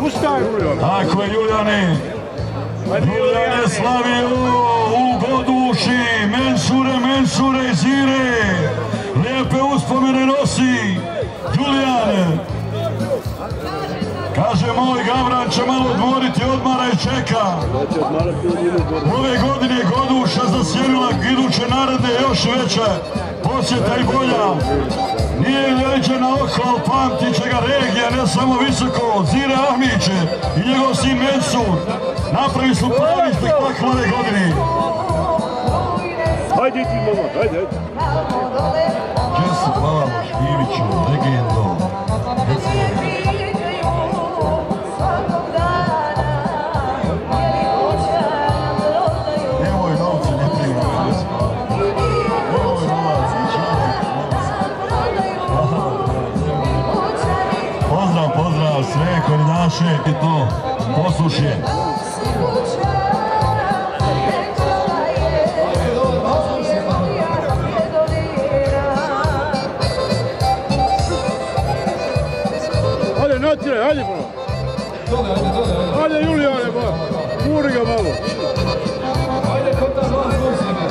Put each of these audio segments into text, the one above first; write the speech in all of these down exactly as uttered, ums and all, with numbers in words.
Tako je, Julijane. Julijane slavi u Goduši. Mensure, Mensure, Zire. Lijepe uspomene nosi. Julijane. Kaže, moj Gavran će malo odmoriti, odmara i čeka. Ove godine Goduša zasjenila, iduće naredne još veće. Posjeta i bolja. Nije leđena oko, ali pamtit će ga regija, ne samo visoko. Zire Ahmiće i njegov sin Mensur napravi su pravi spektakl ove godine. Hajde ti, mama, hajde, hajde. Džesu Pavloš, Iviću, legendo. Nemoj novce, ne primaju, Džesu Pavloš. Nemoj novac, pozdrav, pozdrav sve koridaše i to poslušje. Hajde, natjeraj, hajde malo. Hajde, Julijane, ba. Muri ga malo. Hajde, kod ta dva zboznika.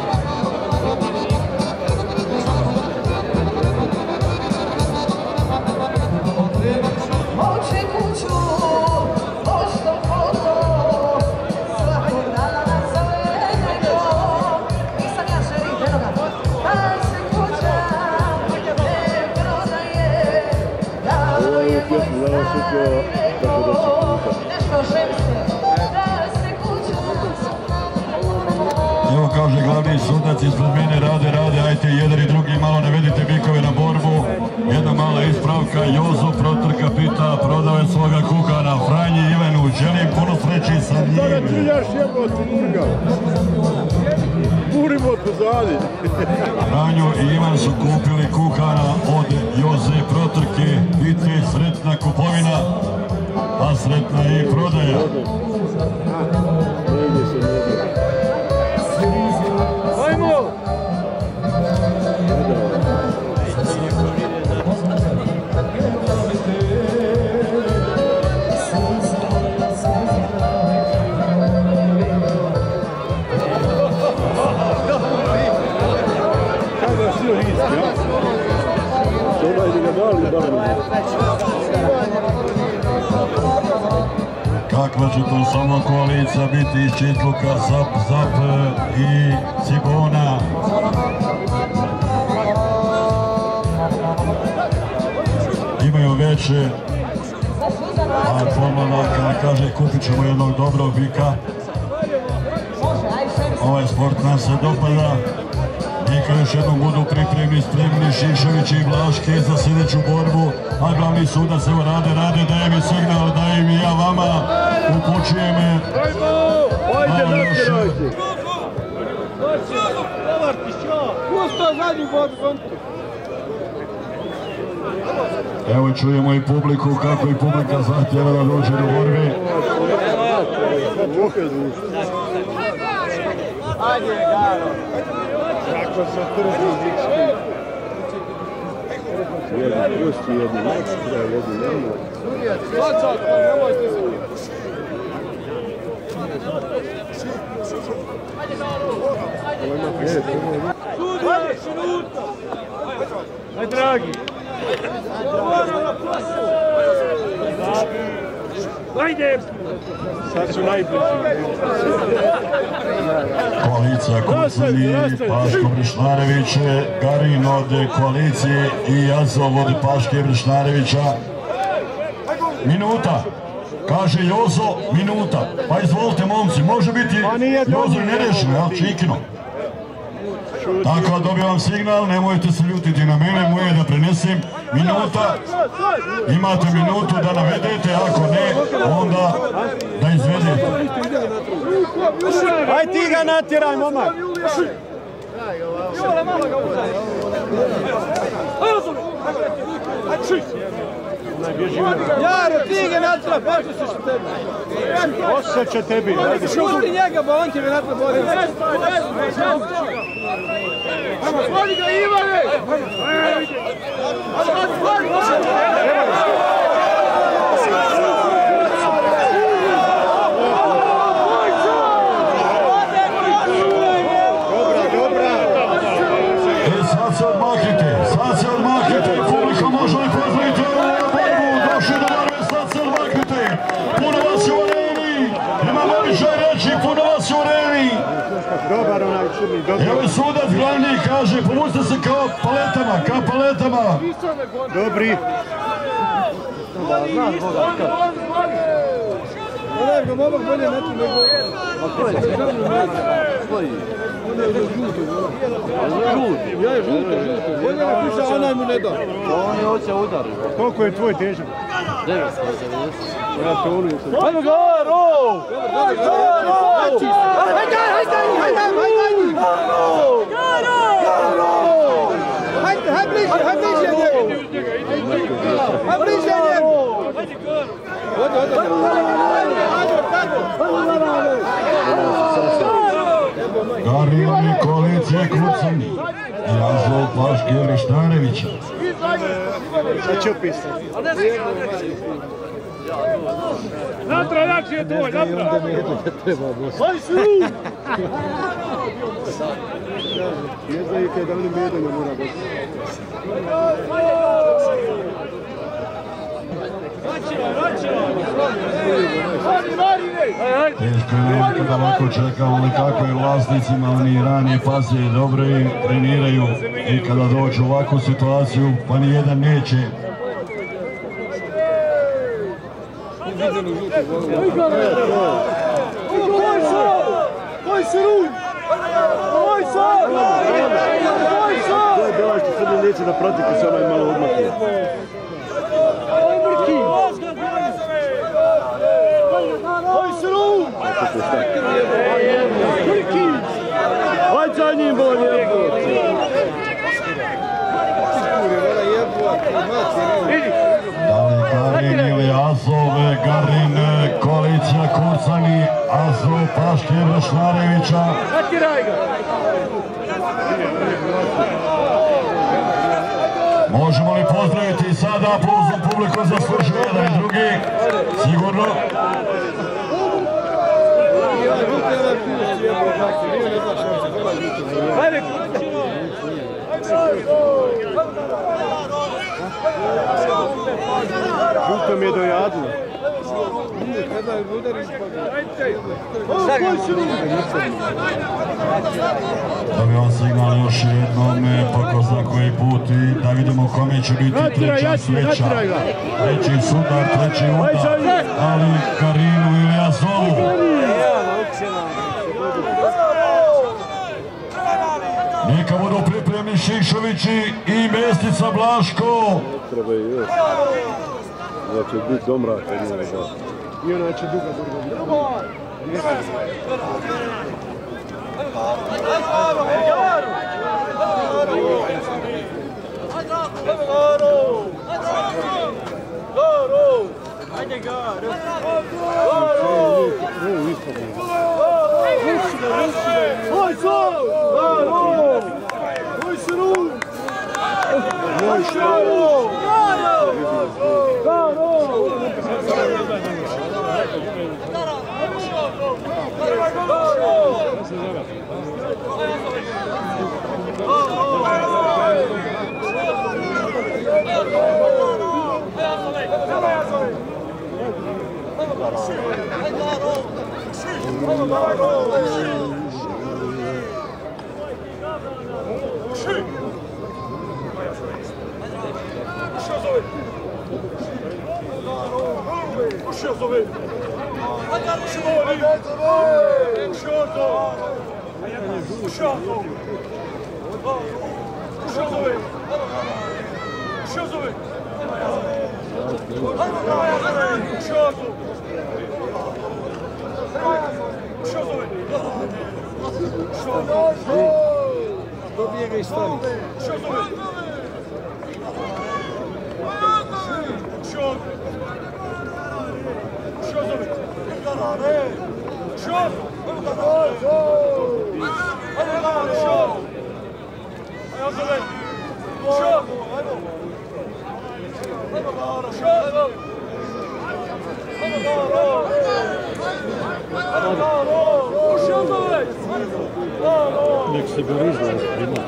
Evo kaže glavni sudac ispred mene, rade, rade, ajte jedan i drugi malo ne vedite bikove na borbu. Jedna mala ispravka, Jozo Protrka pita, prodao je svoga kukana Franji Ivanu, želim puno sreći sa njim. Sada triljaš jeboti, Murga. Murimo pozadi. Franju i Ivan su kupili kukana od Joze Protrke, vidite, sretna kupovina, a sretna i prodaja. Ajmo! Kada si joj isti, ja? Doma je ga dali, dali. Kakva će to samo koalicija biti iz Čitluka, Zap, Zap i Cibona. Imaju veće, a pomladaka kaže kupit ćemo jednog dobrog bika. Ovaj sport nam se dopada. Neka još jednom budu pripremni, spremni Šišević i Vlaški za sljedeću borbu, a glavni sudac evo rade, rade, daje mi signal, daje mi ja vama, upućuje me. Ajde, natjerajte! Pusto zadnju borbu! Evo čujemo i publiku, kako i publika zahtjeva da dođe do borbe. Ajde, Garo! Kako se trži Zikski? Jedan pusti, jedan ekstra, jedan nemoj. Sad, sad, nemojte se. Sudija, šinuta! Aj, dragi! Ajde! Sad su najbliži. Koalicija Kucani, Paško Brišnarević, Garin od koalicije i Jazov od Paške Brišnarevića. Minuta, kaže Jozo, minuta. Pa izvolite momci, može biti Jozo i nerešeno, jel Čikino? Tako dobivam signal, nemojte se ljutiti na mene, moje da prenesem. Minuta, imate minutu da navedete, ako ne, onda da izvedete. Aj ti ga natjeraj, momak! Jaro, ti ga natjeraj, pošto si što tebi. Pošto će tebi. Pusti njega, ba on će ga natjeraj bori. Vodi ga, Ivane! Evo sudac glavni kaže, povučite se kao paletama, kao paletama. Dobri. Ne ga momak bolje neću nego... A ko je? Koji? On je žuti. Žuti? Ja je žuti, žuti. Bolje ga piša, onaj mu ne da. On je hoće udar. Koliko je tvoj težak? devetsto sedamdeset. Ja to ulijem se. Hajde ga, Ro! Hajde ga, Ro! Hajde, hajde, hajde, hajde! Hajde, hajde bliže, hajde bliže njegu! Hajde bliže njegu! Hajde, Garinovi koalicije Kucani, Jazov Paške Rištarevića. Sad ću pisati. Natra, lakše je tvoj, natra! Hajde su! Ne znajte da li medanja mora biti. Teško je nekada lako čekamo ali kako je vlasnicima, oni ranije paze dobro i treniraju i kada dođu u ovakvu situaciju pa nijedan neće. Koji se ruj! Koji se! To je Belaš što sad neće da prati ko se onaj malo odmakne. Koji se ruj! Hajde za njim bolje! Da li Garin ili Azov, Garin, koalicija Kucani, Azov Paške Rištarevića. Možemo li pozdraviti sada aplauzom publiku za službu jedan i drugi? Sigurno. Žuto mi je dojadilo. Dobivam signal još jednom, pa ko zna koji put i da vidimo kome će biti treća sreća. Treći sudar, treći udar, ali Garinu ili Azovu. Neka budu pripremni Šišovići i Mestica Blaško. Treba i još. Znači biti domrak. I ona će duga burga. Hajde Garo! Garo! Hoj so! Garo! Hoj se ru! Hoj se ru! Garo! Dobiegaj stani. Nek se ga izgleda prima.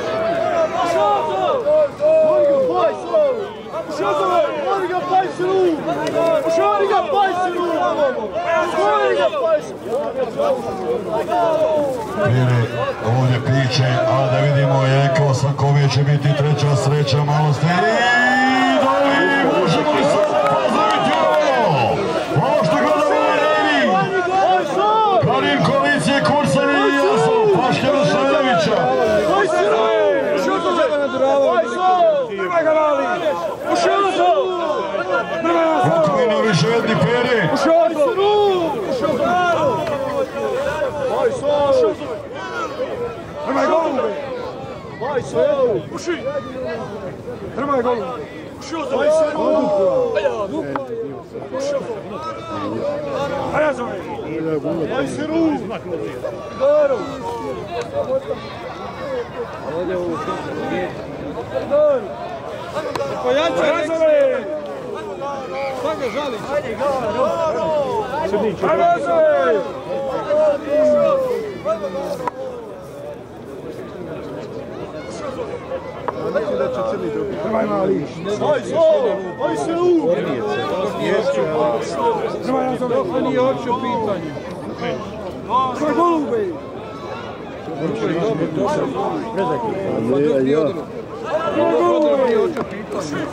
Morga, vai, Morga, vai, Bili ovdje piće, a da vidimo, rekao sam kome će biti treća sreća, malo ste i doli, možemo li sada pozdraviti ovo? Ovo što gledamo je Revi, Karin koalicije Kursani i Jasov, Paškeva Šajevića. Vukovina Viševedni Peri. Trmaj golube! Vaj svoju! Uši! Trmaj golube! Vaj svoju! Vaj svoju! Vaj svoju! Dobro! Dobro! Pojačaj nekse! Šta ga žališ? Ajde, dobro! Vaj svoju! Neki da će crni drugi. Trmaj mali. Oj, so! Oj, se u! Trmaj na zove. On nije oči u pitanju. Trmaj golube! Trmaj dobro, to sam prezak. Ali ja. Trmaj golube! Nije oči u pitanju.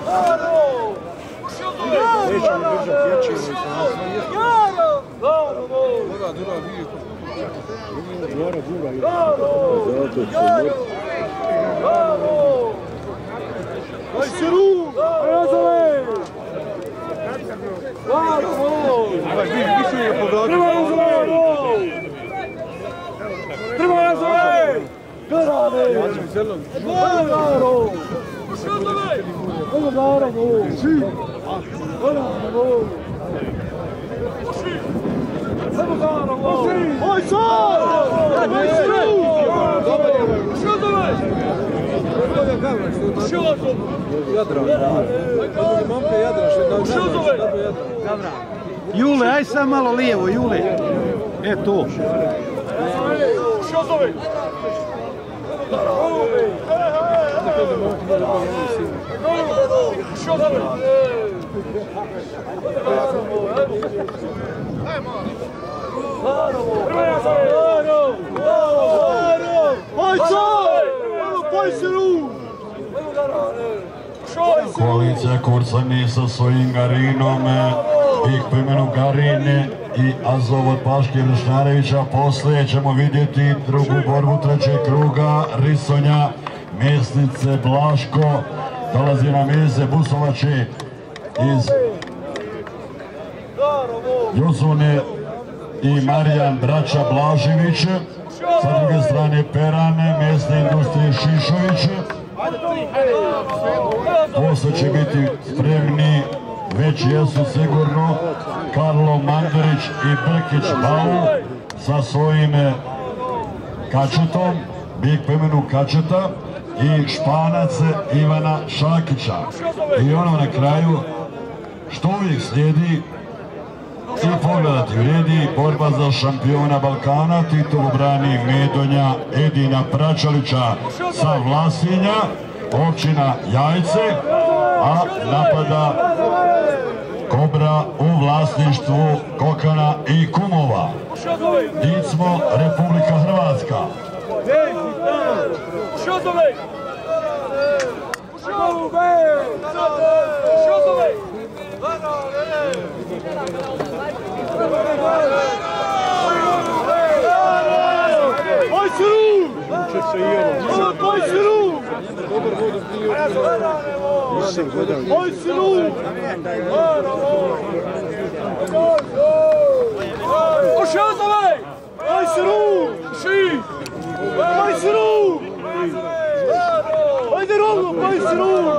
Nećemo držati, ja ćemo i sam. Jaro! Dobro, dobro. Dura, dura, vidi. Dura, dura. Zato će moći. Vaj se ru! Razove! Bravo! Više je pogodio. Treba razove! Treba razove! Garane! Garano! Šazove! Garano! Garano! Garano! Oj sad! Vaj se ru! Šazove! Šazove! Jadra. Mamka Jadra, što je Jadra. Jule, aj sam malo lijevo, Jule. E to. Šazove! Šazove! Koalicija Kursani sa svojim Garinom, ih po imenu Garine i Azov od Paške Vršnarevića. Poslije ćemo vidjeti drugu borbu trećeg kruga, Risonja, Mesnice, Blaško, dolazi na meze Busovači iz Juzune i Marijan braća Blažević, sa druge strane Perane, mesne industrije Šišović. Posle će biti spremni, već jesu sigurno, Karlo Mandarić i Brkić Bau sa svojim kačetom, bik po imenu Kačeta, i Španac Ivana Šakića. I ono na kraju, što uvijek slijedi, i pogledati vredi, borba za šampiona Balkana, titulu brani Medonja Edina Pračalića sa Vlasinja, općina Jajce, a napada Kobra u vlasništvu Kokana i Kumova. Dicmo Republika Hrvatska. Oj siru! Oj siru! Oj siru! Ošazove! Oj siru! Ši! Oj siru! Ajde rovno, oj siru!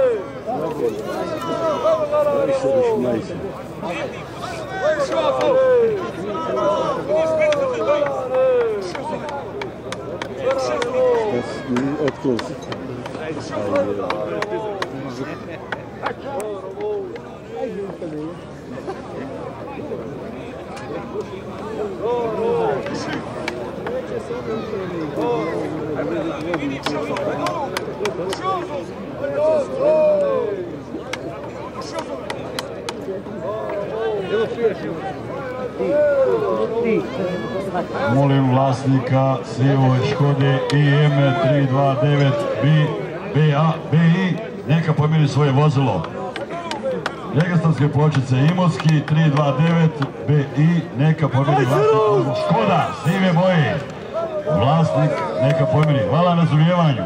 Otklonci. Molim vlasnika sivoj Škode I M tri dva devet B A B I neka pomiri svoje vozilo. Registarske pločice Imotski tri dva devet B I neka pomiri vlasnik vozila Škoda sive boje. Vlasnik neka pomiri. Hvala na razumijevanju.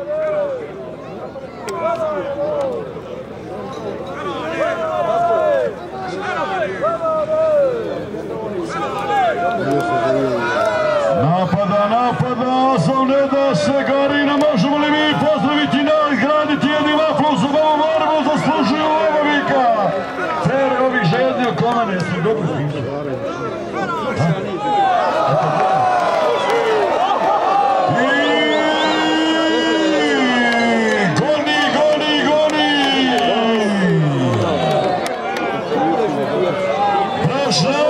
Napada, napada, sam ne da se Garina, možemo li mi pozdraviti i nagraditi jednim aplauzom ovu borbu, zaslužuju Lovovika. Fer ovih žednio komane, su dobro piše. Goni, goni, goni! Prošlo!